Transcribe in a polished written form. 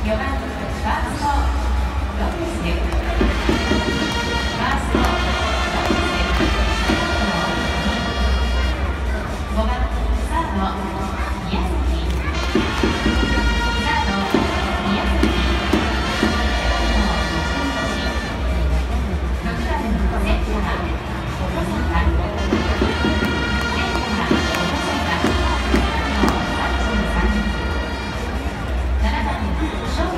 4番ファーストロペス、ファーストロペス、5番サード宮崎、サード宮崎、6番センター小野さん、7番ショート